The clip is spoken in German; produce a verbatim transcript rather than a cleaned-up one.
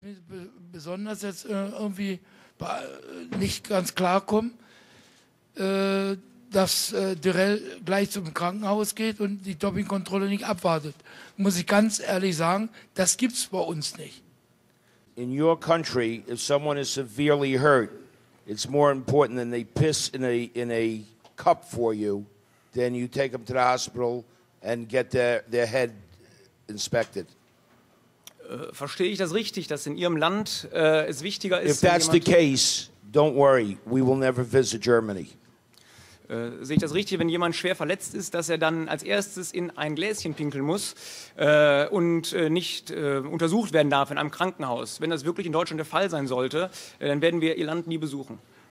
Besonders jetzt äh, irgendwie nicht ganz klarkommen, äh, dass äh, Direl gleich zum Krankenhaus geht und die Dopingkontrolle nicht abwartet. Muss ich ganz ehrlich sagen, das gibt's bei uns nicht. In your country, if someone is severely hurt, it's more important than they piss in a in a cup for you, then you take them to the hospital and get their their head inspected. Äh, verstehe ich das richtig, dass in Ihrem Land äh, es wichtiger ist? If that's the case, don't worry, we will never visit Germany. Äh, sehe ich das richtig, wenn jemand schwer verletzt ist, dass er dann als erstes in ein Gläschen pinkeln muss äh, und äh, nicht äh, untersucht werden darf in einem Krankenhaus? Wenn das wirklich in Deutschland der Fall sein sollte, äh, dann werden wir Ihr Land nie besuchen.